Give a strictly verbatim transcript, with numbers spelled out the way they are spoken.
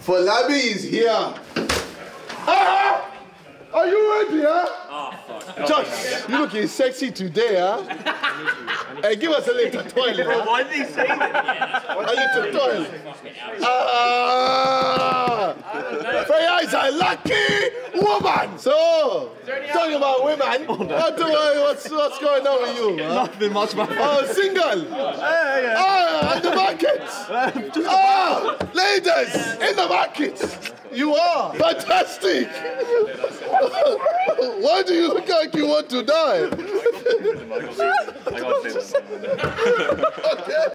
Falabi is here. Ah! Are you ready, huh? Oh, fuck. Josh, you looking sexy today, huh? Hey, give us a little toilet. Huh? Why did he say that? A little toilet. Ah! Freya is a lucky woman. So, talking about women, what do I, what's, what's going on with you? Huh? Nothing much, man. Oh, single. Yeah, yeah. Ah, in the market. Ah, ladies, in the market. You are fantastic. Why do you look like you want to die? I got